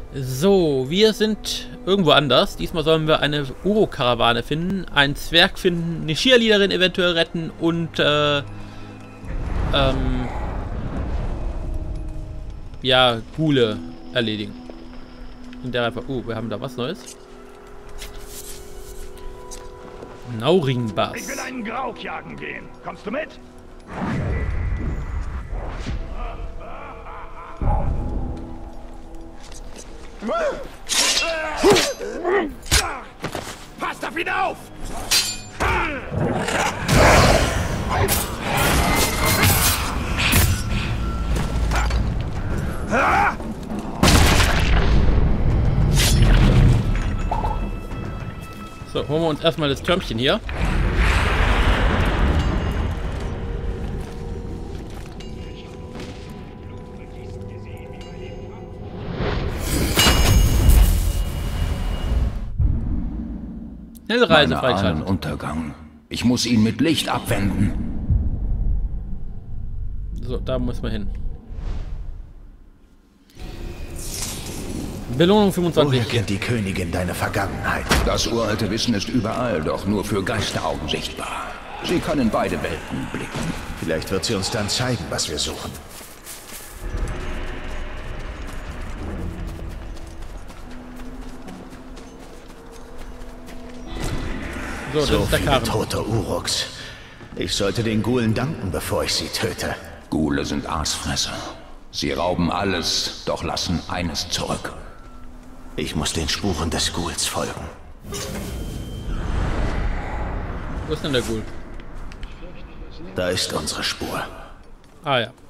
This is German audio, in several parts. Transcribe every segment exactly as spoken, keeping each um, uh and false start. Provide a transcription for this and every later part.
So, wir sind irgendwo anders. Diesmal sollen wir eine Uro-Karawane finden, einen Zwerg finden, eine Cheerleaderin eventuell retten und äh, ähm, ja, Ghule erledigen. Und der einfach, oh, wir haben da was Neues. Nauringbass. Ich will einen Grauk jagen gehen. Kommst du mit? Passt auf ihn auf! So, holen wir uns erstmal das Türmchen hier. Schnellreise freischalten. Untergang. Ich muss ihn mit Licht abwenden. So, da muss man hin. Belohnung fünfundzwanzig. Woher kennt die Königin deine Vergangenheit? Das uralte Wissen ist überall, doch nur für Geisteraugen sichtbar. Sie können beide Welten blicken. Vielleicht wird sie uns dann zeigen, was wir suchen. So, das So ist der viele Karren. tote Uruks. Ich sollte den Ghulen danken, bevor ich sie töte. Ghule sind Aasfresser. Sie rauben alles, doch lassen eines zurück. Ich muss den Spuren des Ghuls folgen. Wo ist denn der Ghoul? Da ist unsere Spur. Ah ja.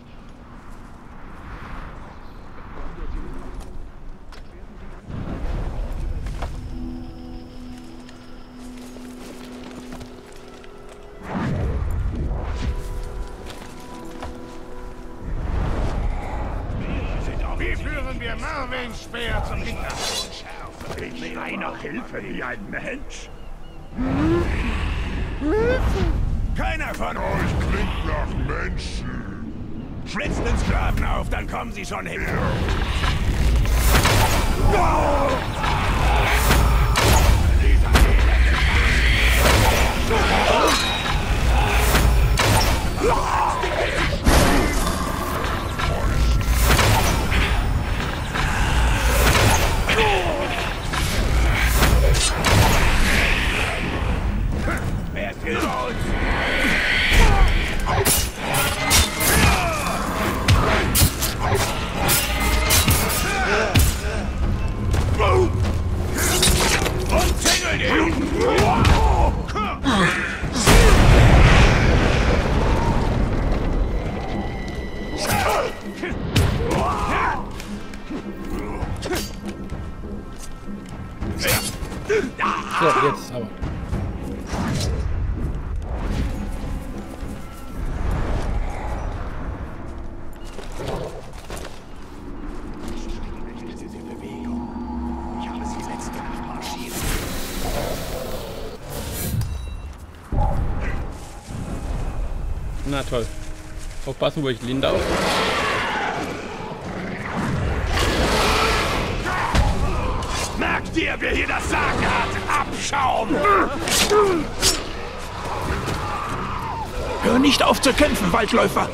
Wie führen wir Marvins Speer zum Hintergrund? Ich schrei nach Hilfe wie ein Mensch. Keiner von euch klingt nach Menschen. Schlitzt den Sklaven auf, dann kommen sie schon hin. Wer killt uns? Und tingel ihn! So, jetzt aber. Na toll. Aufpassen, wo ich Linda auf. Merkt ihr, wer hier das Sagen hat? Abschaum! Hör nicht auf zu kämpfen, Waldläufer!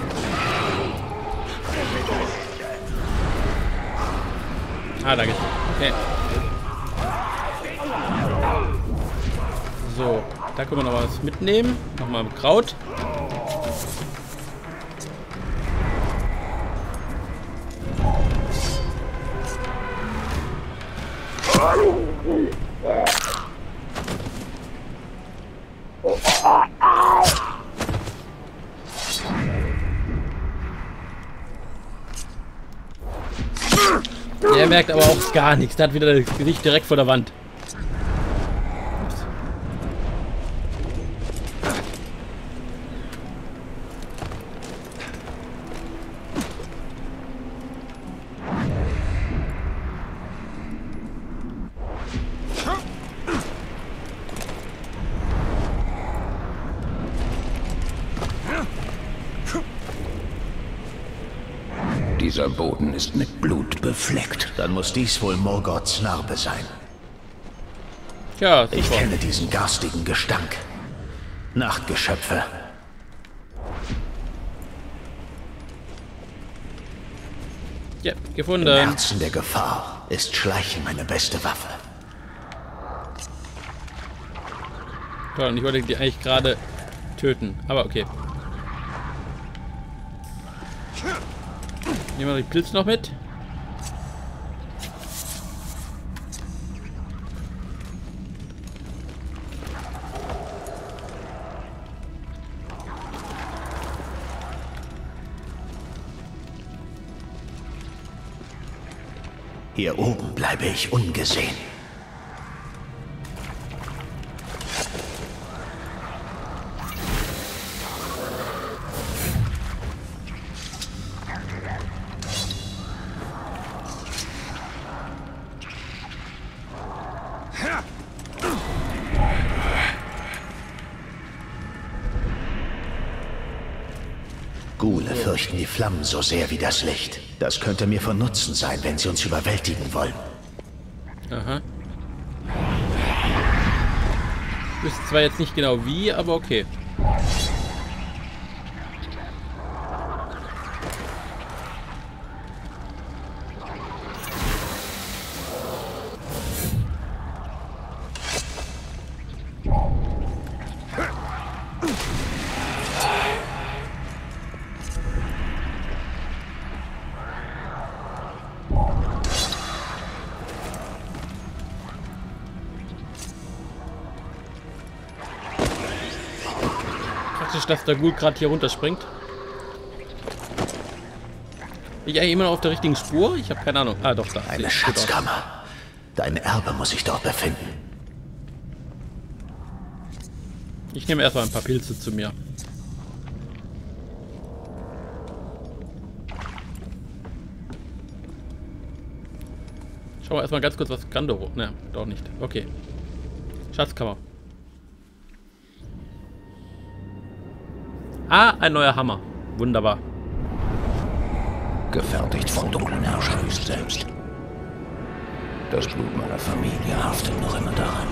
Ah, danke. Okay. So, da können wir noch was mitnehmen. Nochmal mit Kraut. Der merkt aber auch gar nichts. Der hat wieder das Gesicht direkt vor der Wand. Dieser Boden ist mit Blut befleckt. Dann muss dies wohl Morgoths Narbe sein. Ja, Ich super. kenne diesen garstigen Gestank. Nachtgeschöpfe. Ja, Im gefunden. Herzen der Gefahr ist Schleichen meine beste Waffe. Toll, und ich wollte die eigentlich gerade töten. Aber okay. Nehmen wir die Pilze noch mit. Hier oben bleibe ich ungesehen. Ghule fürchten die Flammen so sehr wie das Licht. Das könnte mir von Nutzen sein, wenn sie uns überwältigen wollen. Aha. Ich wüsste zwar jetzt nicht genau wie, aber okay. Dass der Ghoul gerade hier runterspringt. Bin ich eigentlich immer noch auf der richtigen Spur? Ich habe keine Ahnung. Ah, doch, da. Eine Schatzkammer. Dein Erbe muss sich dort befinden. Ich nehme erstmal ein paar Pilze zu mir. Schauen wir erstmal ganz kurz, was Gandoro. Ne, doch nicht. Okay. Schatzkammer. Ah, ein neuer Hammer. Wunderbar. Gefertigt vom dunklen Herrscher höchst selbst. Das Blut meiner Familie haftet noch immer daran.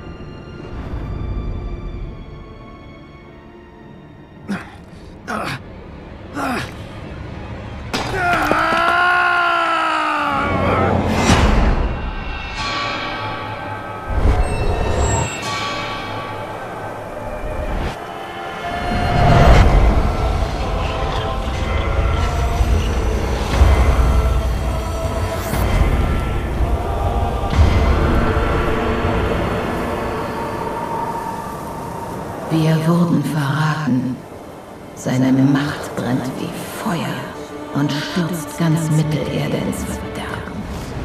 Wir wurden verraten. Seine Macht brennt wie Feuer und stürzt ganz Mittelerde ins Verderben.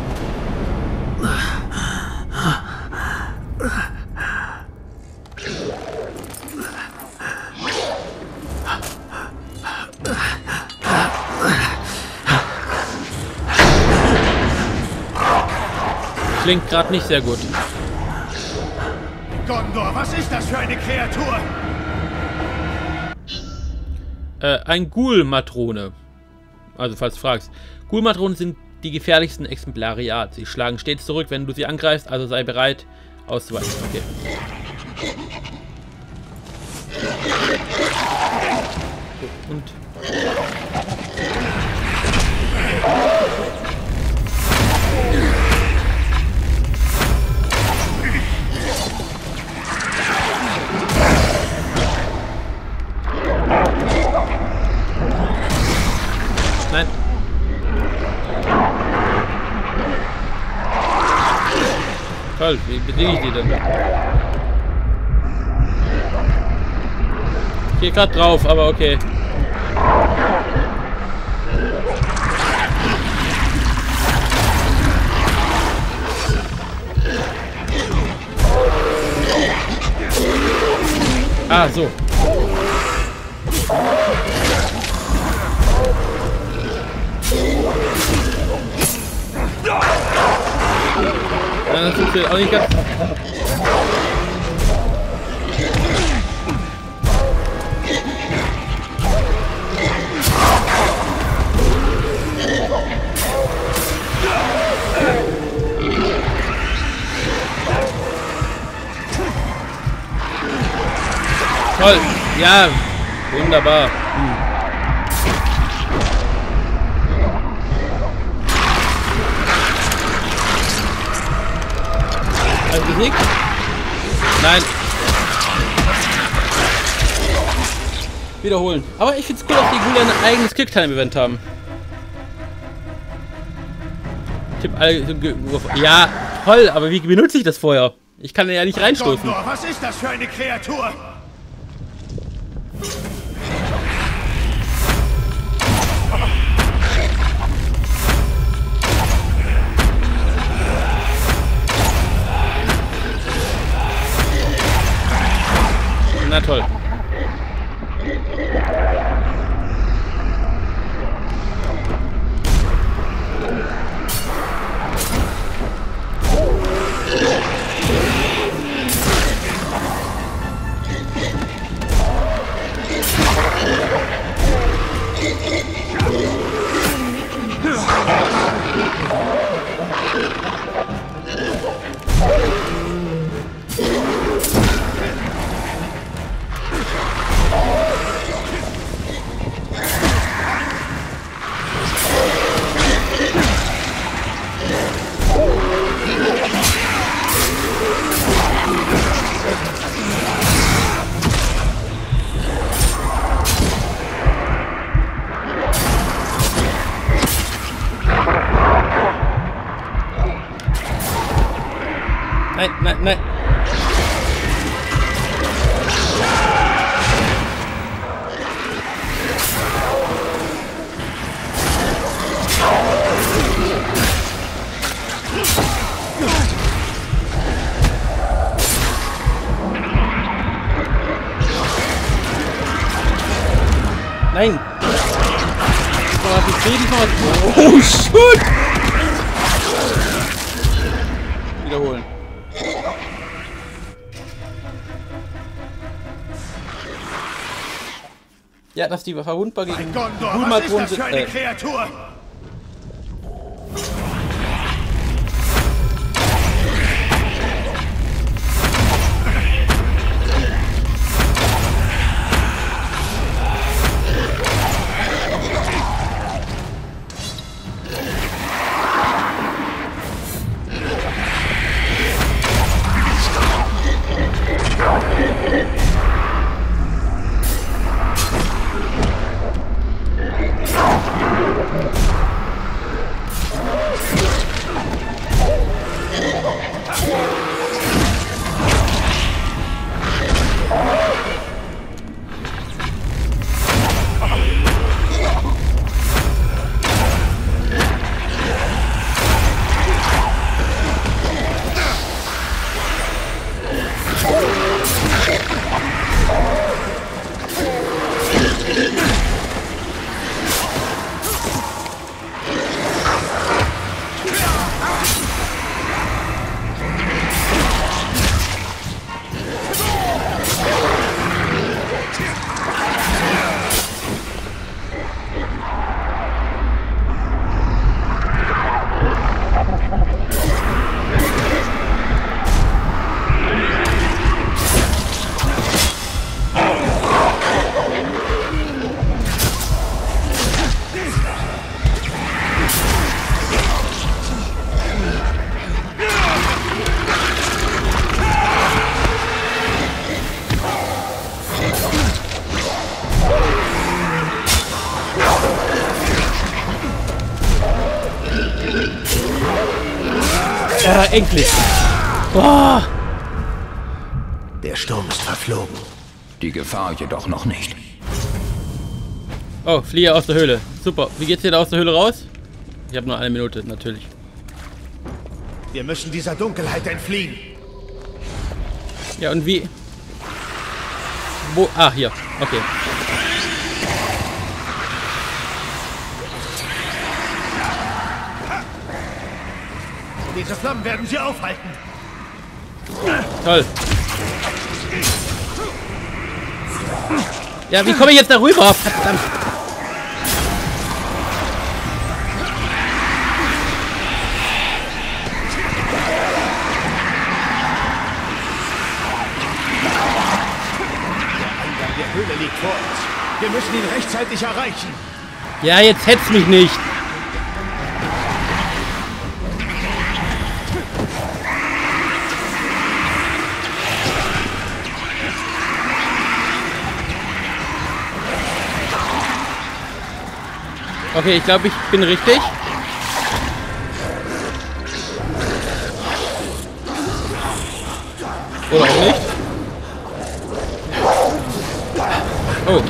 Klingt gerade nicht sehr gut. Gondor, was ist das für eine Kreatur? Äh, ein Ghoul-Matrone. Also, falls du fragst. Ghoul-Matronen sind die gefährlichsten Exemplare ihrer Art. Sie schlagen stets zurück, wenn du sie angreifst, also sei bereit, auszuweichen. Okay. So, und... Nein. Toll, wie bediene ich die denn? Ich gehe gerade drauf, aber okay. Ah, so. Ja, das funktioniert auch nicht ganz. Toll. Ja, wunderbar. Hm. Also besiegt? Nein. Wiederholen. Aber ich find's cool, dass die Ghule ein eigenes Quicktime-Event haben. Tipp alle. Ja, toll, aber wie benutze ich das vorher? Ich kann ja nicht reinstoßen. Gondor, was ist das für eine Kreatur? Na toll. Nein, nein, nein. Nein. Oh, shit. Wiederholen. Ja, dass die verwundbar gegen Gondor, was ist das für eine Kreatur? Ja, endlich. Oh. Der Sturm ist verflogen. Die Gefahr jedoch noch nicht. Oh, fliehe aus der Höhle. Super. Wie geht's dir da aus der Höhle raus? Ich habe nur eine Minute, natürlich. Wir müssen dieser Dunkelheit entfliehen. Ja, und wie? Wo? Ah, hier. Okay. Diese Flammen werden sie aufhalten. Toll. Ja, wie komme ich jetzt da rüber? Verdammt. Wir müssen ihn rechtzeitig erreichen. Ja, jetzt hetz mich nicht. Okay, ich glaube, ich bin richtig. Oder auch nicht. Oh.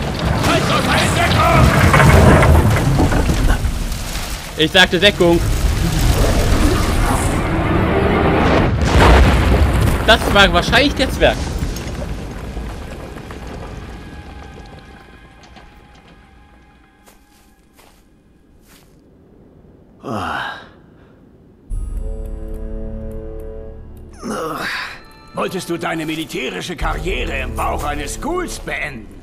Ich sagte Deckung. Das war wahrscheinlich der Zwerg. Wolltest du deine militärische Karriere im Bauch eines Ghouls beenden?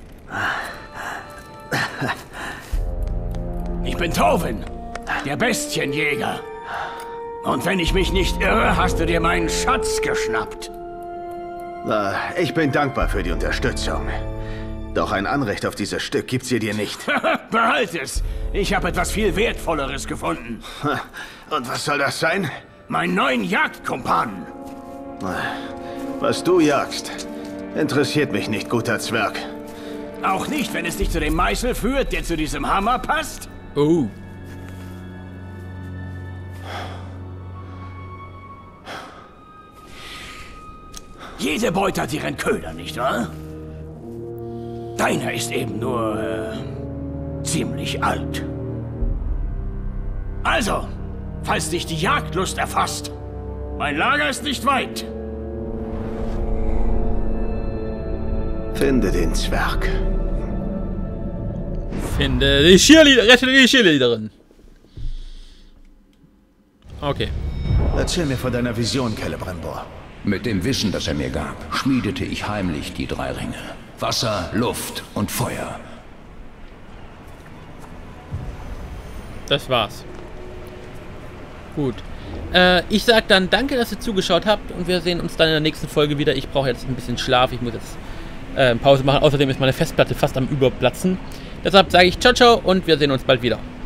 Ich bin Tovin, der Bestienjäger. Und wenn ich mich nicht irre, hast du dir meinen Schatz geschnappt. Ich bin dankbar für die Unterstützung. Doch ein Anrecht auf dieses Stück gibt's hier dir nicht. Behalt es. Ich habe etwas viel Wertvolleres gefunden. Und was soll das sein? Meinen neuen Jagdkumpanen. Was du jagst, interessiert mich nicht, guter Zwerg. Auch nicht, wenn es dich zu dem Meißel führt, der zu diesem Hammer passt? Oh. Jede Beute hat ihren Köder, nicht wahr? Deiner ist eben nur äh, ziemlich alt. Also, falls dich die Jagdlust erfasst, mein Lager ist nicht weit. Finde den Zwerg. Finde die Cheerleader, rette die Cheerleaderin. Okay. Erzähl mir von deiner Vision, Celebrimbor. Mit dem Wissen, das er mir gab, schmiedete ich heimlich die drei Ringe. Wasser, Luft und Feuer. Das war's. Gut. Äh, ich sag dann danke, dass ihr zugeschaut habt und wir sehen uns dann in der nächsten Folge wieder. Ich brauche jetzt ein bisschen Schlaf. Ich muss jetzt äh, Pause machen. Außerdem ist meine Festplatte fast am Überplatzen. Deshalb sage ich ciao, ciao und wir sehen uns bald wieder.